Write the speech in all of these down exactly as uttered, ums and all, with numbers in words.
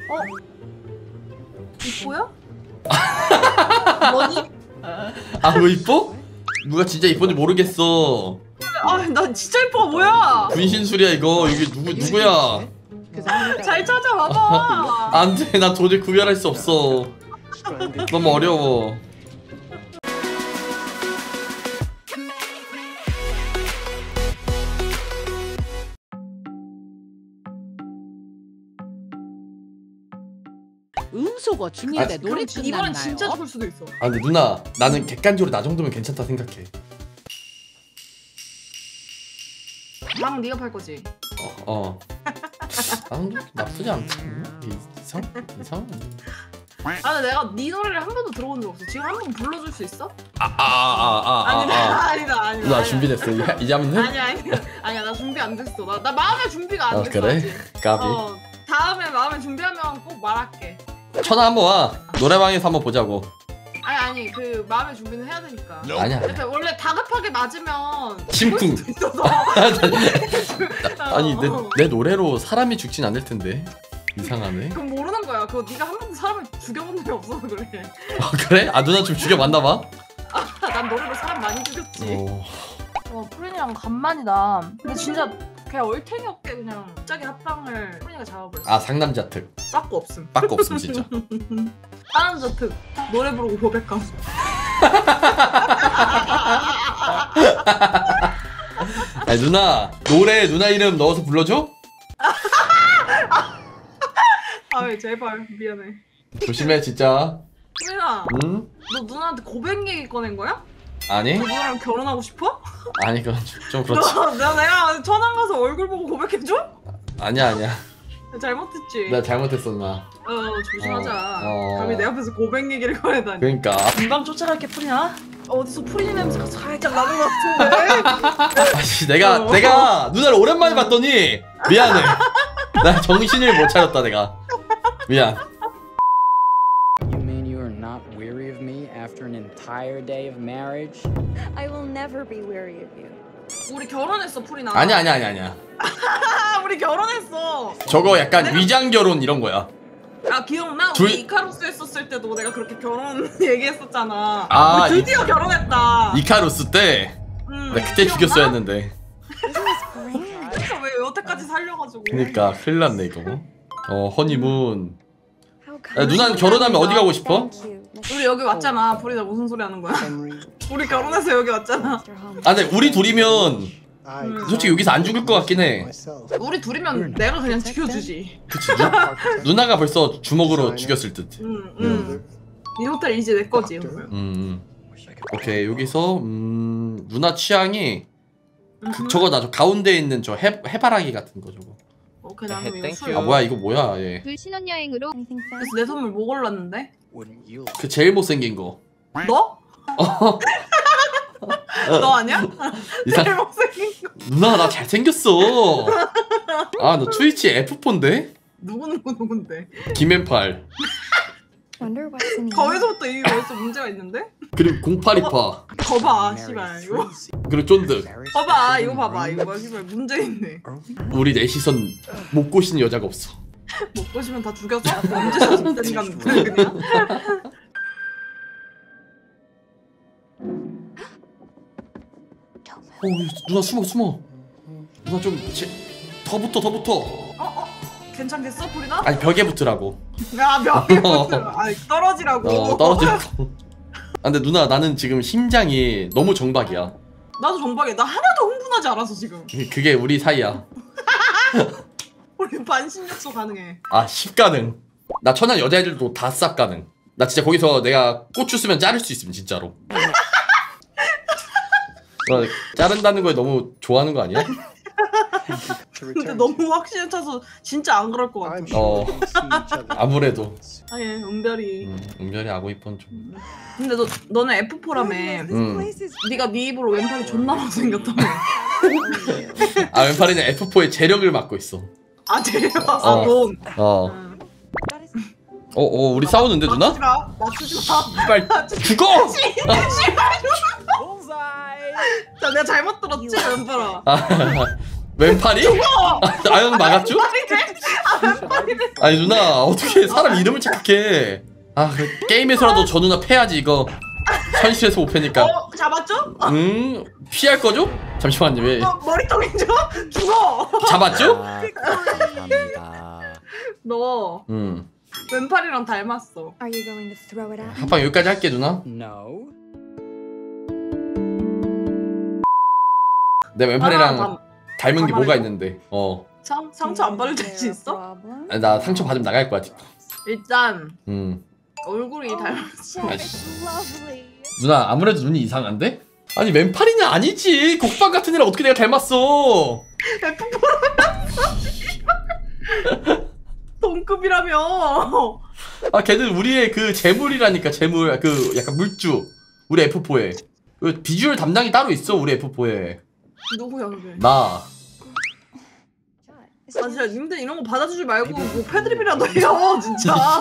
이뻐요? 뭐니? 아 왜 이뻐? 누가 진짜 이쁜지 모르겠어. 아 나 진짜 이뻐. 뭐야? 분신술이야 이거. 이게 누구 누구야? 잘 찾아봐봐. 안돼, 나 도저히 구별할 수 없어. 너무 어려워. 음소거 중인데 아, 노래 이번엔 끝났나요? 진짜 죽을 수도 있어. 아 근데 누나, 나는 객관적으로 나 정도면 괜찮다 생각해. 방 네가 팔 거지? 어, 어. 나 정도 나쁘지 않다. 이상 이상. 아 근데 내가 네 노래를 한 번도 들어본 적 없어. 지금 한 번 불러줄 수 있어? 아아아아아. 아니다 아, 아니다 아니다. 나 아니다. 준비됐어. 이제 이제 하면 돼? 아니야 아니야 아니야 나 준비 안 됐어. 나, 나 마음의 준비가 안 아 됐어. 그래? 아직. 까비. 어 다음에 마음의 준비하면 꼭 말할게. 천아 한번 와. 노래방에서 한번 보자고. 아니 아니 그 마음의 준비는 해야 되니까. 아니야. 그러니까 원래 다급하게 맞으면 심쿵. 죽을 수도 있어서. 아니 내, 어. 내 노래로 사람이 죽진 않을 텐데. 이상하네. 그럼 모르는 거야. 그거 네가 한 번도 사람을 죽여본 적이 없어서 그래. 아 그래? 아 누나 좀 죽여봤나 봐. 난 노래로 사람 많이 죽였지. 어. 어, 프린이랑 간만이다. 근데 진짜 그냥 얼탱이 없게 그냥 갑자기 합방을 프린이가 잡아버렸어. 아 상남자 특. 빠꾸 없음. 빠꾸 없음 진짜. 상남자 특. 노래 부르고 고백감. 아니 누나, 노래 누나 이름 넣어서 불러줘? 아왜 제발 미안해. 조심해 진짜. 프린아, 응? 너 누나한테 고백 얘기 꺼낸 거야? 아니? 너 누나랑 결혼하고 싶어? 아니 그건 좀, 좀 그렇지. 너, 너 내가 천안 가서 얼굴 보고 고백해줘? 아니야 아니야. 잘못했지? 내가 잘못했어 누나. 어 조심하자. 어, 어. 감히 내 앞에서 고백 얘기를 꺼내다니. 그러니까. 금방 쫓아갈게 프린아. 어디서 프린 냄새가 살짝 나는 것 같은데. 아씨 내가 어. 내가 누나를 오랜만에 봤더니 미안해. 나 정신을 못 차렸다 내가. 미안. You mean you are not weary of me after an entire day of marriage? I will never be weary of you. 우리 결혼했어 프린아. 아니야 아니야 아니야 아니야. 아 우리 결혼했어. 저거 약간 위장 결혼 이런 거야. 아 기억나? 둘- 우리 이카루스 했었을 때도 내가 그렇게 결혼 얘기했었잖아. 아, 우리 드디어 결혼했다. 이카루스 때. 음, 나 그때 기억나? 죽였어야 했는데. 그래서 왜 여태까지 살려가지고. 그니까 큰일 났네 이거. 어 허니문. How 야, 누나는 결혼하면 어디 가고 싶어? Thank you. 우리 여기 왔잖아. 프리나 무슨 소리 하는 거야? Henry, 우리 결혼해서 여기 왔잖아. 아 근데 우리 둘이면 I 음. 솔직히 여기서 안 죽을 것 같긴 해. myself. 우리 둘이면 내가 그냥 지켜주지. 그치? 누, 누나가 벌써 주먹으로 죽였을 듯. 응, 응. 이 호텔 이제 내 거지. 그러면. 음. 오케이 여기서 음 누나 취향이 그, 저거 나 저 가운데 있는 저 해, 해바라기 같은 거 저거. 오케이 나는 이거 술. 아 뭐야 이거 뭐야 얘. 둘 신혼여행으로 Anything 그래서 fancy? 내 선물 뭐 골랐는데? wouldn't you? 그 제일 못생긴 거. 너? 너 아니야? 이상. 제일 못생긴 거. 누나 나 잘생겼어. 아 너 트위치 에프포인데? 누구 누구 누군데? 김앤팔. Wonder what's in here. 거기서부터 이게 벌써 문제가 있는데? 그리고 공팔이파. 거봐 씨발 이거. 그리고 쫀득. 봐봐 이거 봐봐 이거 봐 씨발 문제 있네. 우리 넷이선 못 꼬시는 여자가 없어. 못 보시면 다 죽여서 언제 사진 된가 그냥. 어 누나 숨어 숨어. 누나 좀 더 붙어 더 붙어. 어 어. 괜찮겠어 프리나? 아니 벽에 붙으라고. 야 벽에 붙어. 아 떨어지라고. 어 떨어지라고. 아 근데 누나 나는 지금 심장이 너무 정박이야. 나도 정박이야. 나 하나도 흥분하지 않아서 지금. 그게 우리 사이야. 우리 반신욕소 가능해. 아 십가능. 나 천한 여자애들도 다 싹 가능. 나 진짜 거기서 내가 고추 쓰면 자를 수 있으면 진짜로. 너 자른다는 거에 너무 좋아하는 거 아니야? To 근데 return 너무 확신에 차서 진짜 안 그럴 것 같아. I'm 어. sure we can see each other. 아무래도. 아 예, 은별이. 음, 은별이 아고 이쁜 좀. 근데 너 너는 에프 포라며. 음. 네가 네 입으로 왼팔이 존나 못생겼다며. 아 왼팔이는 에프포의 재력을 맡고 있어. 아 대박. 아 어. 넌. 어. 응. 어, 어 우리 싸우는데 누나? 맞추지 마. 맞추지 마. 빨리 죽어! Bullseye! 자 내가 잘못 들었지 왼팔아. 아, 왼팔이? 아영 막았죠? 아니 누나 어떻게 사람 이름을 착각해? 아 그 게임에서라도 저 누나 패야지 이거. 현실에서 못 패니까. 어 잡았죠? 응 피할 거죠? 잠시만요 왜? 어, 머리통이죠? 죽어. 잡았죠? 아, 감사합니다. 너 응. 왼팔이랑 닮았어. Are you going to throw it at me? 한방 여기까지 할게 누나. No. 내 아, 왼팔이랑 닮- 닮은 게 닮아요? 뭐가 있는데? 어. 상 상처 안 받을 자신 있어? 아니, 나 상처 받으면 나갈 거야 틱톡. 일단 응. 얼굴이 닮았어. 아이씨. Lovely. 누나 아무래도 눈이 이상한데? 아니 왼팔이냐 아니지. 곡방 같은 애랑 어떻게 내가 닮았어? 동급이라며. 아 걔들 우리의 그 재물이라니까. 재물 그 약간 물주. 우리 에프포에 그 비주얼 담당이 따로 있어 우리 에프포에. 누구야 그게? 나. 아 진짜 님들 이런 거 받아주지 말고 뭐 패드립이라도 해요 진짜.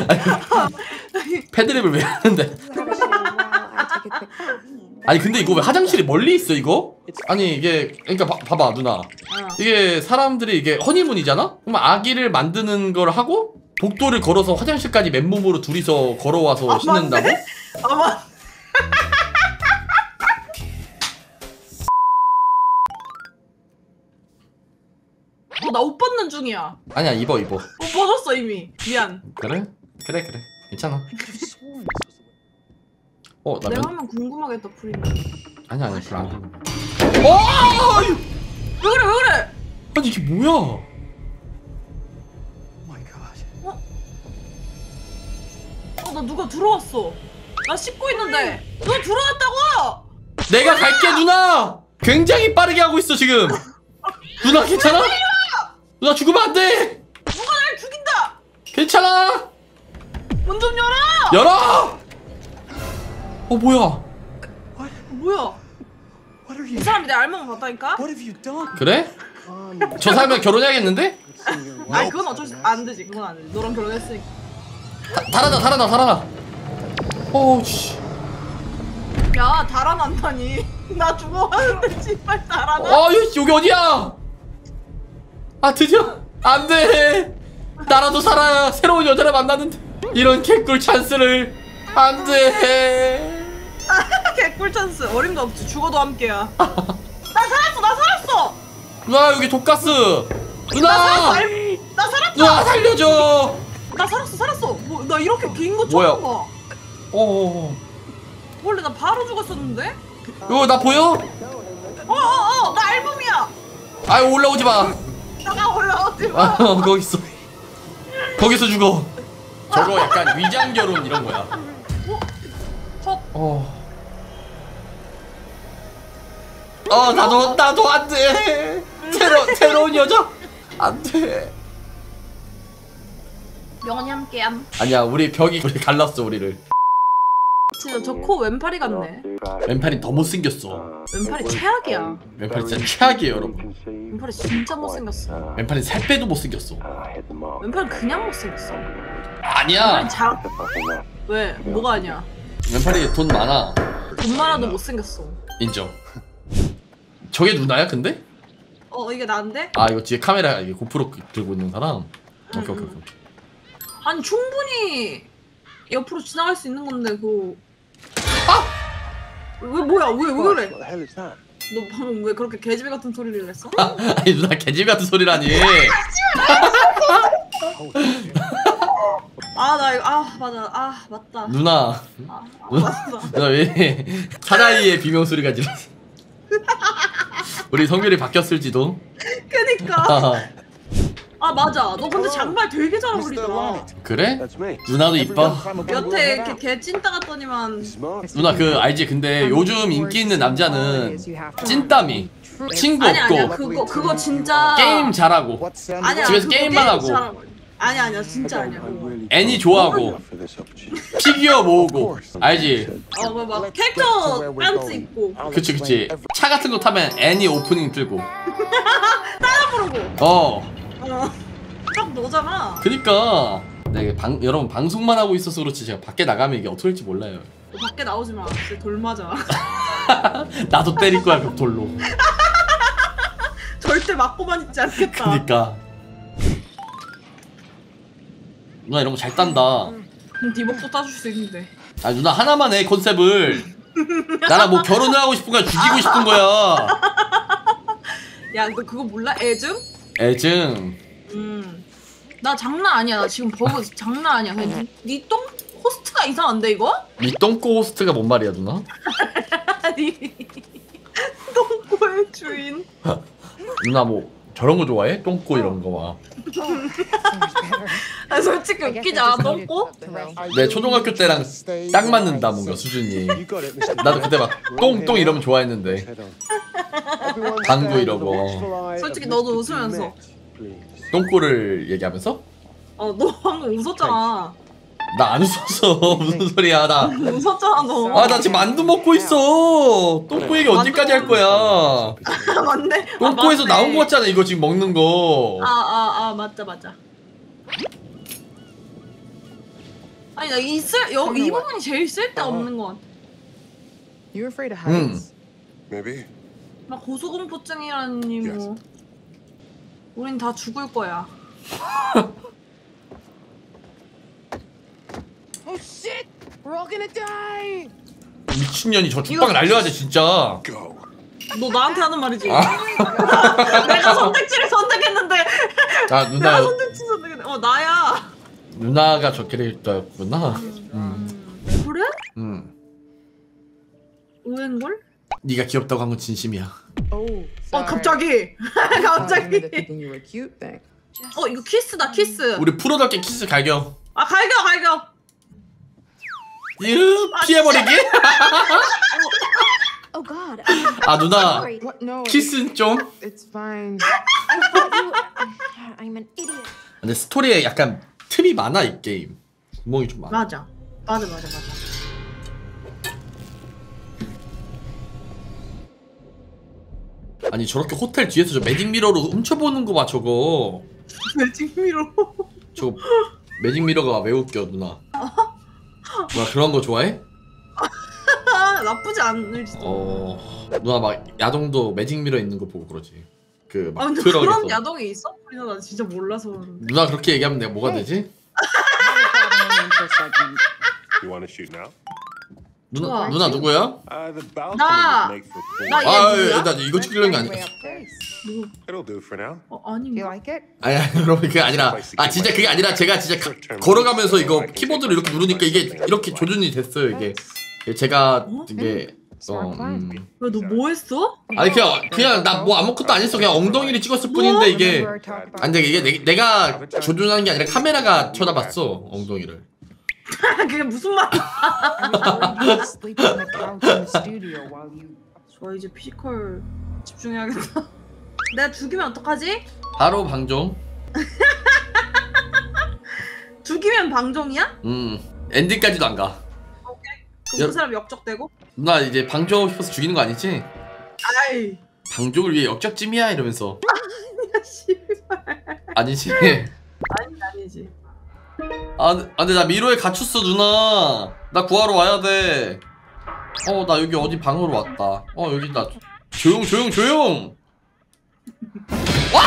패드립을 왜 하는데? Have a shower while I take a quick clean. 아니 근데 이거 왜 화장실이 멀리 있어 이거? 아니 이게 그러니까 봐, 봐봐 누나. 어. 이게 사람들이 이게 허니문이잖아? 그럼 아기를 만드는 걸 하고 복도를 걸어서 화장실까지 맨몸으로 둘이서 걸어와서 아, 씻는다고? 맞네? 아마 어, 나 옷 벗는 중이야. 아니야 입어 입어. 옷 벗었어 이미. 미안. 그래? 그래 그래 괜찮아. Sworn 어 나 내가 면... 하면 궁금하겠다 프리는. 아니야 아니야 그래 안 궁금해. 어! 왜 그래 왜 그래? 아니 이게 뭐야? Oh my god. 어 나 누가 들어왔어. 나 씻고 있는데 너 들어왔다고? 내가 갈게 누나! 굉장히 빠르게 하고 있어 지금. 누나 괜찮아? 누나 죽으면 안 돼! 누가 날 죽인다. 괜찮아! 문 좀 열어. 열어! 어 뭐야? 뭐야? What are 이 you? 사람이 내 알몸을 봤다니까? What have you done? 그래? Um, 저 사람이랑 결혼해야겠는데? 아니 그건 어쩔 수 안 되지. 그건 안 되지. 너랑 결혼했으니까. 다, 달아나 달아나 달아나. 어우 씨. 야 달아난다니. 나 죽어가는데 씨발 달아나. 어 여기, 여기 어디야? 아 드디어 안돼. 나라도 살아야 새로운 여자를 만나는데 이런 개꿀 찬스를 안돼. 개꿀 찬스. 어림도 없지. 죽어도 함께야. 나 살았어. 나 살았어. 누나 여기 독가스. 나 살았어. 누나 알- 나 살았어. 누나 살려줘. 나 살았어. 살았어. 뭐, 나 이렇게 긴 거 뭐야? 처음 봐. 어 원래 나 바로 죽었었는데? 이거 나 보여? 어어어. 나 알몸이야. 아유 올라오지 마. 나가 올라오지 마. 아 거기 있어. 거기서 죽어. 저거 약간 위장 결혼 이런 거야. 저 어. 어 나도 나도 안 돼. 새로 새로운 여자 안 돼. 영원히 함께함. 아니야 우리 벽이 우리 갈랐어 우리를. 진짜 저 코 왼팔이 같네. 왼팔이 더 못생겼어. 왼팔이 최악이야. 왼팔이 진짜 최악이에요 여러분. 왼팔이 진짜 못생겼어. 왼팔이 살 빼도 못생겼어. 왼팔은 그냥 못생겼어. 아니야. 자 왜? 뭐가 아니야? 왼팔이 돈 많아. 돈 많아도 못생겼어. 인정. 저게 누나야 근데? 어 이게 난데? 아 이거 뒤에 카메라 이게 고프로 들고 있는 사람. 오케이 오케이 오케이. 아니 충분히 옆으로 지나갈 수 있는 건데 그. 아! 왜 뭐야? 왜 왜 그래? What the hell is that? 너 방금 왜 그렇게 개집애 같은 소리를 냈어? 아니 누나 개집 같은 소리라니. 아 나 이거 아 맞아 아 맞다. 누나. 아, 아 누나. 맞다. 누나 왜 사나이의 비명 소리가 지르지? 우리 성별이 바뀌었을지도. 그니까. 아 맞아. 너 근데 장발 되게 잘 어울리더라. 그래? That's me. 누나도 이뻐. 여태 이렇게 개 찐따 같더니만. Smart. 누나 그 알지? 근데 요즘 인기 있는 남자는 찐따미. 친구 아니 아니야 없고 그거 그거 진짜. 게임 잘하고 What's that? 아니야. 집에서 그거 게임만 하고. 잘하고. 아니 아니야 진짜 아니야. 그거. 애니 좋아하고 For this opportunity. 피규어 모으고 알지? 어막 캐릭터 빤스 입고. 그치 그치. 차 같은 거 타면 애니 오프닝 틀고. 부르고. 어. 어. 딱 너잖아. 그니까 내가 방 여러분 방송만 하고 있어서 그렇지 제가 밖에 나가면 이게 어떻게 될지 몰라요. 너 밖에 나오지 마. 진짜 돌 맞아. 나도 때릴 거야 그 돌로. 절대 맞고만 있지 않겠다. 그니까 누나 이런 거 잘 딴다. 디버프 따줄 수 있는데. 아 누나 하나만 해 컨셉을. 나랑 뭐 결혼을 하고 싶은 거야 죽이고 싶은 거야. 야 너 그거 몰라? 애증? 애증. 음나 장난 아니야. 나 지금 버그 장난 아니야. 그냥 니똥 호스트가 이상한데 이거? 이 똥꼬 호스트가 뭔 말이야 누나? 아니 똥꼬의 주인. 누나 뭐 저런 거 좋아해? 똥꼬 이런 거 막. 아 솔직히 웃기지 않아 똥꼬? 내 초등학교 때랑 딱 맞는다 뭔가 수준이. You got it, 미스터 나도 그때 막 똥똥 이러면 좋아했는데. 방구 이러고. 솔직히 너도 웃으면서. 똥꼬를 얘기하면서? 어 너 방금 웃었잖아. 나 안 웃었어. 무슨 소리야 나. 웃었잖아 너. 아 나 지금 만두 먹고 있어. 똥꼬 얘기 언제까지 할 거야? 맞네. 똥꼬에서 아, 맞네. 나온 거 같잖아 이거 지금 먹는 거. 아, 아, 아, 맞다, 맞다. 아니, 나 이 쓸, 여, 이 부분이 제일 쓸데없는 것 같아. You afraid of 음. heights? Maybe. 막 고소공포증이라니, 뭐. 우린 다 죽을 거야. Oh shit! We're all gonna die! 미친년이 저 죽방 날려야 돼 진짜. Go. 너 나한테 하는 말이지? 아. 내가 선택지를 선택했는데. 아 내가 누나 선택지 선택했는데. 어, 나야. 누나가 저 캐릭터였구나. 음. 그래? 음. 의외인걸? 네가 귀엽다고 한 건 진심이야. Oh, 어, sorry. 갑자기. I thought you 갑자기. meant the thinking you were cute thing. 어, 이거 키스다, 키스. 우리 프로답게 키스 갈겨. 아, 갈겨, 갈겨. 으 피해버리기? Oh God. I'm 아 누나 sorry. What? No. 키스는 좀. It's fine. I thought you. I'm an idiot. 근데 스토리에 약간 틈이 많아 이 게임. 구멍이 좀 많아. 맞아. 맞아, 맞아, 맞아. 아니 저렇게 호텔 뒤에서 저 매직 미러로 훔쳐보는 거 봐 저거. 매직미로. 저거 매직 미러가 왜 웃겨 누나. 뭐야 그런 거 좋아해? 나쁘지 않을 수도. 어 누나 막 야동도 매직 미러 있는 거 보고 그러지. 그 아 막 근데 트럭에서. 그런 야동이 있어? 우리나 나 진짜 몰라서 그러는데. 누나 그렇게 얘기하면 내가 뭐가 되지? You want to shoot now? 누나 좋아. 누나 누구야? Uh, the balcony 나- would make for cool. 나 얘 아 누구야? 나 이거 찍으려는 게 아니야. 누구? It'll do for now. 어 You 아닌가? like it? 아니 아니 여러분 그게 아니라 아 진짜 그게 아니라 제가 진짜 가- 걸어가면서 이거 키보드를 이렇게 누르니까 이게 이렇게 조준이 됐어요 이게. 제가 이게 어 음. 왜 너 뭐 했어? 아니 그냥 그냥 나 뭐 아무것도 안 했어 그냥 엉덩이를 찍었을 뿐인데 이게 Remember our talk about 아니 근데 이게 내, 내가 조준하는 게 아니라 카메라가 쳐다봤어 엉덩이를. 그게 무슨 말이야? I was worried you would sleep on the couch in the studio while you. 저 이제 피지컬 집중해야겠다. 내가 죽이면 어떡하지? 바로 방종. 죽이면 방종이야? 음 엔딩까지도 안 가. 그럼 여- 그 사람 역적되고? 누나 이제 방종하고 싶어서 죽이는 거 아니지? 아이 방종을 위해 역적짐이야 이러면서. 야 씨발. 아니지? 아니 아니지. 아, 아 근데 나 미로에 갇혔어 누나. 나 구하러 와야 돼. 어 나 여기 어디 방으로 왔다. 어 여기 나 조용 조용 조용. 와!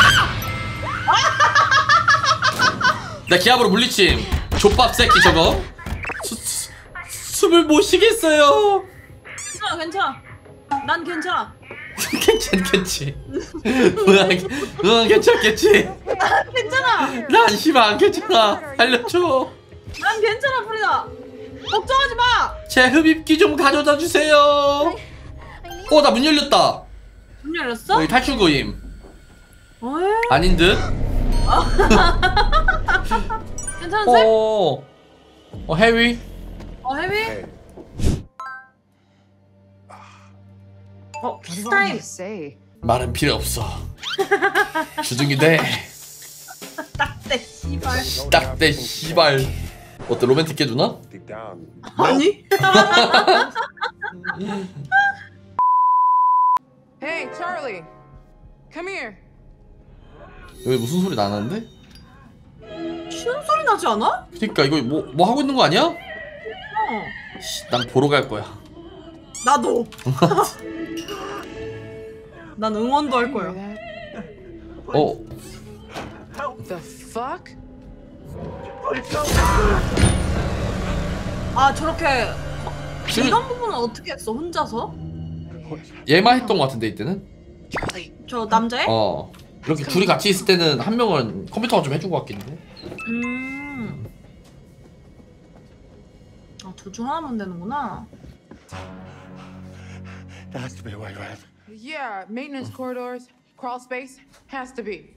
나 기압으로 물리침. 족밥 새끼 저거. 수, 수, 숨을 못 쉬겠어요. 괜찮아 괜찮아. 난 괜찮아. 괜찮겠지. 누나 누나 괜찮겠지. 괜찮아. 난 씨발 안 괜찮아. 알려줘. 난 괜찮아 프리다. 걱정하지 마. 제 흡입기 좀 가져다 주세요. 어 나 문 열렸다. 문 열렸어? 여기 탈출구임. 어이? 아닌 듯. 괜찮으세요? 어. 어 해위. 어 헤비? Hey, 어 What 키스 do you want me 타임. to say? 말은 필요 없어. 주둥이 대. 딱대 씨발. 딱대 씨발. 어때 로맨틱해 누나? deep down. 아니? Hey, Charlie, come here. 여기 무슨 소리 나는데? 쉬는 소리 나지 않아? 그니까 이거 뭐 뭐 하고 있는 거 아니야? 어. 씨, 난 보러 갈 거야. 나도. 난 응원도 할 You hear 거야. that? 어 The fuck? 아 저렇게 지금 이런 부분은 어떻게 했어 혼자서? 얘만 했던 것 같은데 이때는? 저 남자애? 어 이렇게 둘이 같이 있을 때는 한 명은 컴퓨터가 좀 해준 것 같긴 해. 음. 아둘 중 하나만 되는구나. There has to be a way around. Yeah, maintenance corridors, crawl space, has to be.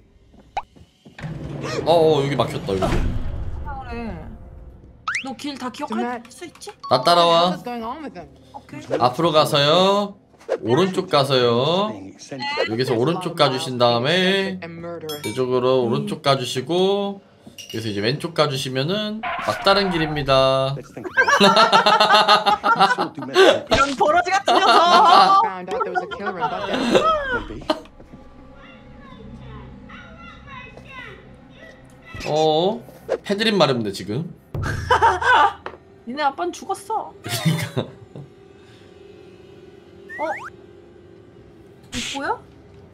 어어 여기 막혔다 여기. 아, 그래. 너 길 다 기억할 수 있지? 나 따라와. What's going on with them? 오케이. 앞으로 가서요. 오른쪽 가서요. Being eccentric. 여기서 오른쪽 가주신 다음에 And murderous. 이쪽으로 오른쪽 가주시고 여기서 이제 왼쪽 가주시면은 막다른 길입니다. Let's think about it. You sure do mess with 이런 버러지 같은 녀석. Found out there was a killer in Bucktown. maybe. 어 해드린 말입니다 지금. 니네 아빠는 죽었어. 그러니까 어? 이뻐요?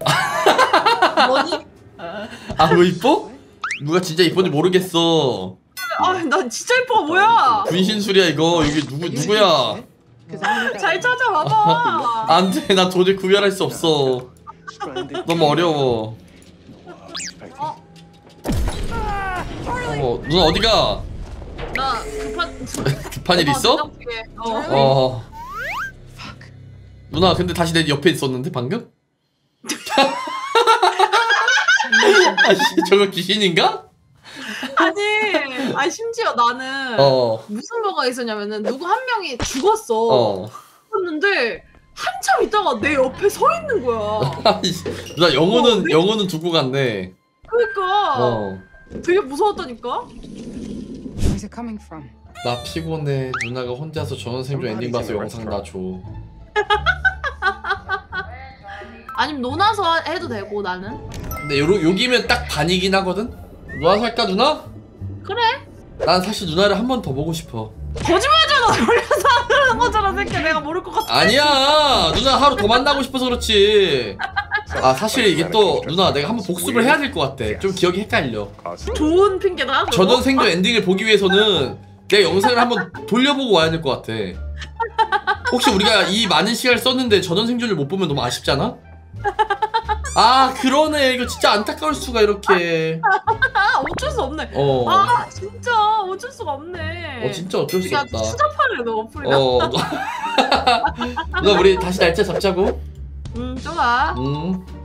뭐니? 아 왜 이뻐? 누가 진짜 이쁜지 모르겠어. 아, 나 진짜 이뻐 뭐야? 분신술이야 이거. 이게 누구 누구야? Cause I don't 잘 찾아봐봐. 안돼 나 도저히 구별할 수 없어. Stranded. 너무 어려워. 어? 어 누나 어디가? 나 급한 급한 일 있어? 어. 어. 누나 근데 다시 내 옆에 있었는데 방금? 아씨 저거 귀신인가? 아니, 아니 심지어 나는 어. 무슨 뭐가 있었냐면은 누구 한 명이 죽었어. 어. 죽었는데 한참 있다가 내 옆에 서 있는 거야. 아이씨, 누나 영어는 영어는 두고 갔네. 그러니까 어. 되게 무서웠다니까. Where's it coming from? 나 피곤해. 누나가 혼자서 전원생존 엔딩 봐서 영상 나 줘. 아니면 논아서 해도 되고 나는. 근데 요, 여기면 딱 반이긴 하거든? 누나 살까 누나? 그래. 난 사실 누나를 한 번 더 보고 싶어. 거짓말하잖아. 돌려서 하는 거잖아. 새끼 내가 모를 것 같아. 아니야 누나 하루 더 만나고 싶어서 그렇지. 아 사실 이게 또 누나 내가 한번 복습을 해야 될 것 같아. 좀 기억이 헷갈려. 좋은 핑계다. 그거? 전원 생존 엔딩을 보기 위해서는 내 영상을 한번 돌려보고 와야 될 것 같아. 혹시 우리가 이 많은 시간을 썼는데 전원 생존을 못 보면 너무 아쉽잖아? 아 그러네. 이거 진짜 안타까울 수가 이렇게. 아 어쩔 수 없네. 어. 아 진짜 어쩔 수가 없네. 어 진짜 어쩔 수 우리가 없다. 수잡하네 너 어플이다. 어. 누나 우리 다시 날짜 잡자고. 음 좋아. 음.